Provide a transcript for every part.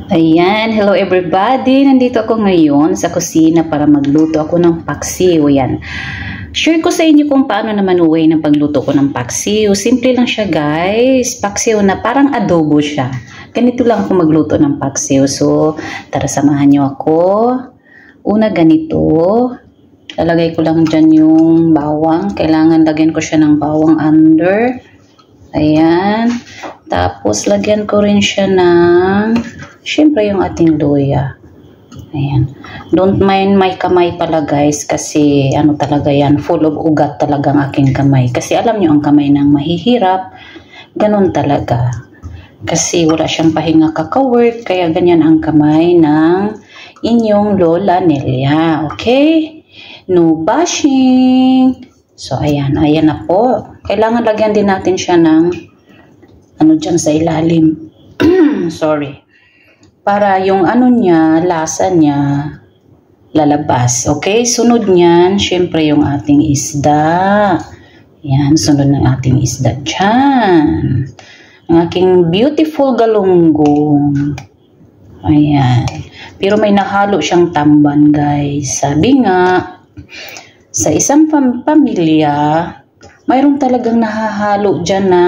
Ayan, hello everybody! Nandito ako ngayon sa kusina para magluto ako ng paksiw. Ayan. Share ko sa inyo kung paano naman way ng pagluto ko ng paksiw. Simple lang siya guys. Paksiw na parang adobo siya. Ganito lang ako magluto ng paksiw. So, tara samahan nyo ako. Una ganito. Lalagay ko lang dyan yung bawang. Kailangan lagyan ko siya ng bawang under. Ayan. Tapos, lagyan ko rin siya ng, syempre, yung ating luya. Ayan. Don't mind my kamay pala, guys, kasi, ano talaga yan, full of ugat talaga ang aking kamay. Kasi, alam nyo, ang kamay ng mahihirap, ganun talaga. Kasi, wala siyang pahinga kaka-work, kaya ganyan ang kamay ng inyong Lola Nelia. Okay? No bashing! So, ayan. Ayan na po. Kailangan lagyan din natin siya ng ano dyan sa ilalim. Sorry. Para yung ano niya, lasa niya, lalabas. Okay? Sunod niyan, syempre yung ating isda. Yan, sunod ng ating isda dyan. Ang aking beautiful galunggong. Ayan. Pero may nahalo siyang tamban, guys. Sabi nga, sa isang pamilya, mayroon talagang nahahalo dyan na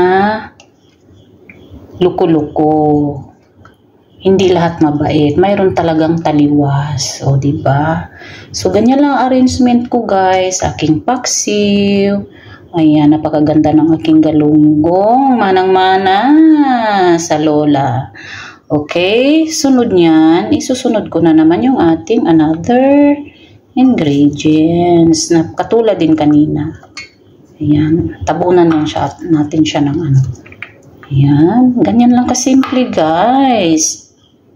luko-luko. Hindi lahat mabait. Mayroon talagang taliwas. O, diba? So, ganyan lang arrangement ko, guys. Aking paksiw. Ayan, napakaganda ng aking galunggong. Manang-mana sa Lola. Okay? Sunod niyan, isusunod ko na naman yung ating another ingredients. Na katulad din kanina. Ayan. Tabunan lang natin siya ng ano. Ayan, ganyan lang kasimple guys.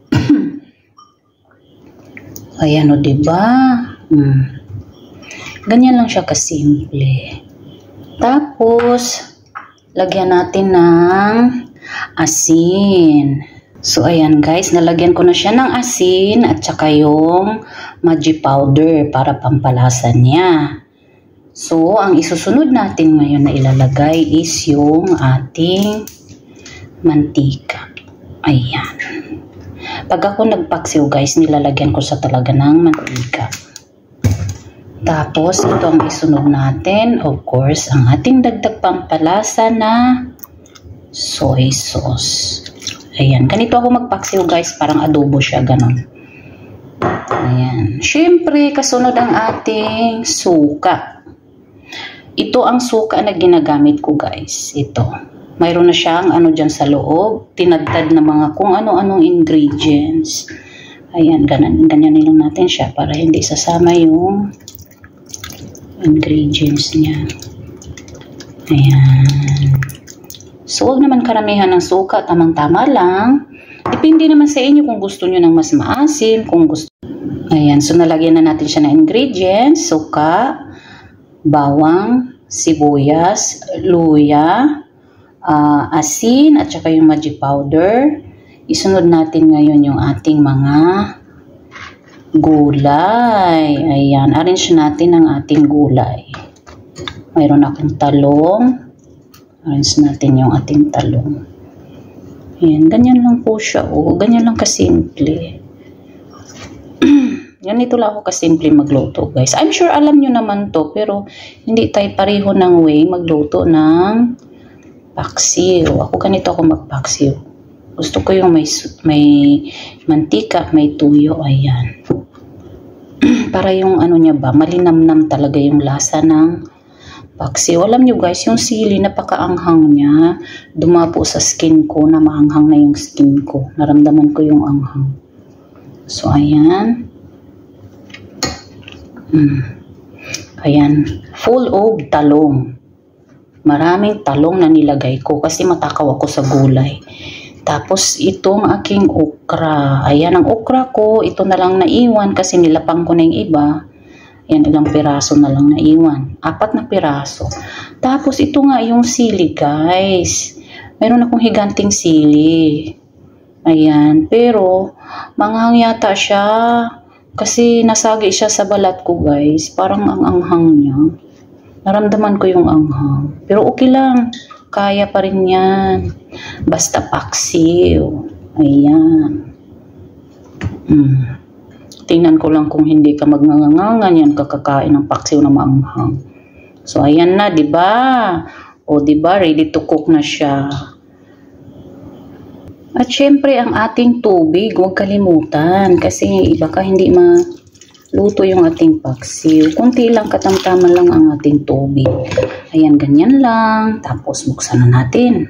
Ayan o, diba? Ganyan lang siya kasimple. Tapos, lagyan natin ng asin. So, ayan guys, nalagyan ko na siya ng asin at saka yung Maggi powder para pampalasa niya. So, ang isusunod natin ngayon na ilalagay is yung ating mantika. Ayan. Pag ako nagpaksiw guys, nilalagyan ko sa talaga ng mantika. Tapos, ito ang isunod natin. Of course, ang ating dagdag pampalasa na soy sauce. Ayan. Ganito ako magpaksiw guys. Parang adobo siya. Ganon. Ayan. Siyempre, kasunod ang ating suka. Ito ang suka na ginagamit ko guys. Ito. Mayroon na siyang ano dyan sa loob. Tinadtad na mga kung ano-anong ingredients. Ayan, ganyan lang natin siya para hindi sasama yung ingredients niya. Ayan. So, huwag naman karamihan ng suka. Tamang-tama lang. Depende naman sa inyo kung gusto nyo ng mas maasim. Kung gusto. Ayan, so nalagyan na natin siya ng ingredients. Suka, bawang, sibuyas, luya, asin at saka yung Maggi powder. Isunod natin ngayon yung ating mga gulay. Ayan, arrange natin ang ating gulay. Mayroon akong talong. Arrange natin yung ating talong. Ayan, ganyan lang po siya. O, ganyan lang kasimple. Ganito lang ako kasimple magluto guys. I'm sure alam nyo naman to, pero hindi tayo pareho ng way magluto ng paksiw. Ako ganito ako magpaksiw. Gusto ko yung may mantika, may tuyo. Ayan. Para yung ano niya ba, malinamnam talaga yung lasa ng paksiw. Alam nyo guys, yung sili, napakaanghang niya. Dumapo sa skin ko na maanghang na yung skin ko. Naramdaman ko yung anghang. So, ayan. Ayan. Full of talong. Maraming talong na nilagay ko kasi matakaw ako sa gulay. Tapos itong aking okra. Ayan ang okra ko. Ito na lang naiwan kasi nilapang ko na yung iba. Ayan, ilang piraso na lang naiwan. 4 na piraso. Tapos ito nga yung sili guys. Meron akong higanting sili. Ayan. Pero manghang yata siya. Kasi nasagi siya sa balat ko guys. Parang ang anghang niya. Naramdaman ko yung anghang. Pero okay lang. Kaya pa rin yan. Basta paksiw. Ayan. Tingnan ko lang kung hindi ka magngangangan yan kakakain ng paksiw na maanghang. So ayan na, 'di ba? O 'di ba, ready to cook na siya. At syempre ang ating tubig, huwag kalimutan kasi baka hindi maluto yung ating paksiw. Kunti lang, katamtaman lang ang ating tubig. Ayan, ganyan lang. Tapos buksan na natin.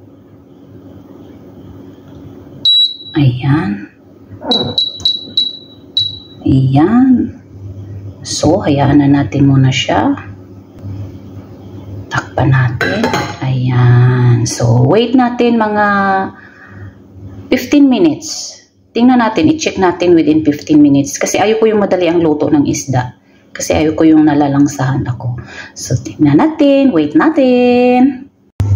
Ayan. Ayan. So, hayaan na natin muna siya. Takpan natin. Ayan. So, wait natin mga 15 minutes. Tingnan natin, i-check natin within 15 minutes. Kasi ayoko yung madali ang luto ng isda. Kasi ayoko yung nalalangsahan ako. So, tingnan natin. Wait natin.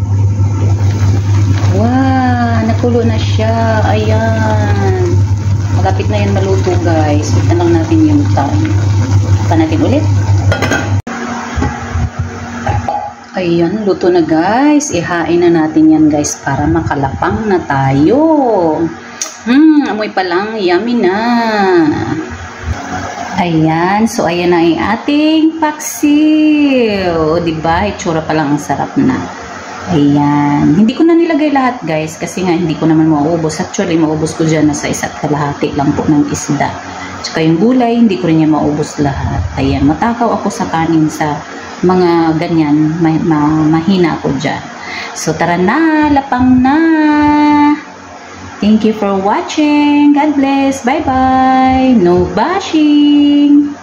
Wow! Nakulo na siya. Ayan. Malapit na yan maluto, guys. Tignan lang natin yung time. Takpan natin ulit. Ayan, luto na guys. Ihain na natin yan guys para makalapang na tayo. Amoy pa lang, yummy na. Ayan, so ayan na yung ating paksiw. Diba? Itsura pa lang ang sarap na. Ayan. Hindi ko na nilagay lahat guys kasi nga hindi ko naman maubos. Actually, maubos ko dyan na sa 1 kalahati lang po ng isda. Tsaka yung gulay, hindi ko rin niya maubos lahat. Ayan, matakaw ako sa kanin sa mga ganyan, mahina ako dyan. So tara na, lapang na. Thank you for watching. God bless. Bye bye. No bashing.